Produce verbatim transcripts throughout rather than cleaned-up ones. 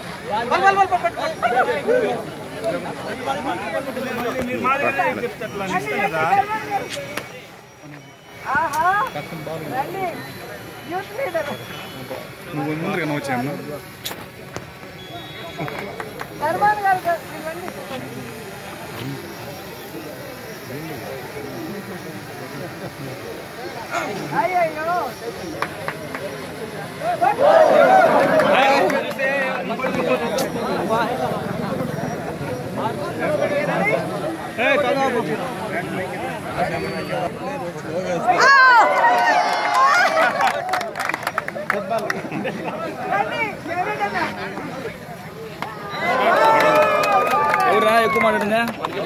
నువ్వు ముందుగా నువ్వు వచ్చాను ఎవరా ఎక్కువ మాట్లాడిందా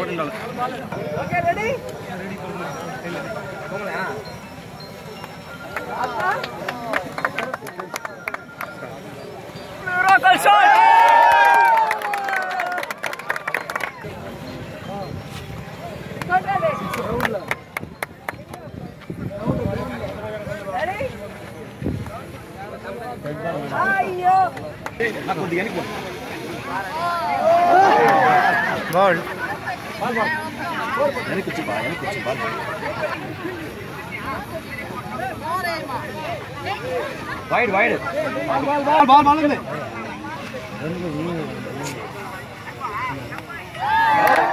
బాల్ వెనక్కి వచ్చి బాల్ వెనక్కి వచ్చి ball wide wide ball ball ball ball ఉంది